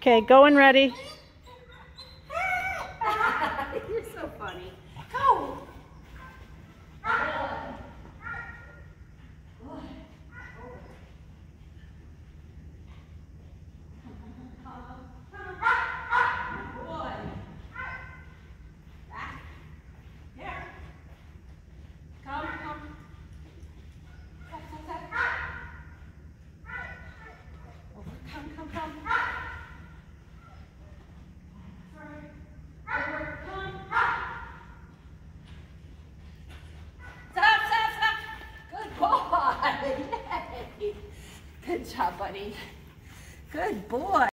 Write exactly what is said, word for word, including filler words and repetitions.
Okay, go and ready. You're so funny. Go! Good job, buddy. Good boy.